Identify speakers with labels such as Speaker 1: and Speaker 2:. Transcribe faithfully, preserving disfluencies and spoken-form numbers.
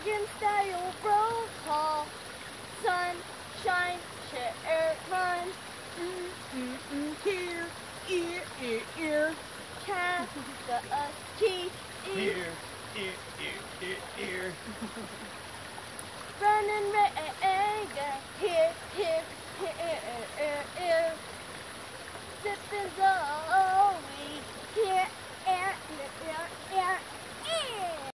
Speaker 1: Regan style roll call. Sunshine, share run.
Speaker 2: Mm, mm, mm, here, ear, ear, ear.
Speaker 1: Cast the teeth.
Speaker 2: Ear, ear, ear, ear, ear.
Speaker 1: Running Regan. Here, here, here, here, here.